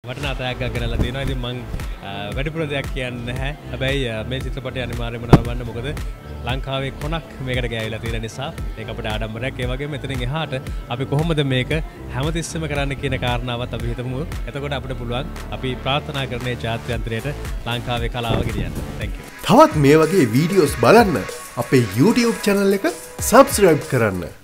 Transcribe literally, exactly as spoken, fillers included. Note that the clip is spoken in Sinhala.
වටිනා තෑග්ගක් ගෙනල්ලා තියෙනවා. ඉතින් මම වැඩිපුර දෙයක් කියන්නේ නැහැ. හැබැයි මේ චිත්‍රපටය අනිවාර්යයෙන්ම නරඹන්න. මොකද ලංකාවේ කොනක් මේකට ගෑවිලා තියෙන නිසා මේක අපිට ආඩම්බරයක්. ඒ වගේම මෙතනින් එහාට අපි කොහොමද මේක හැමතිස්සෙම කරන්න කියන කාරණාවත් අපි හිතමු. එතකොට අපිට පුළුවන් අපි ප්‍රාර්ථනා කරන්නේ ජාත්‍යන්තරයට ලංකාවේ කලාව ගෙනියන්න. Thank you. තවත් මේ වගේ වීඩියෝස් බලන්න අපේ YouTube channel එක subscribe කරන්න.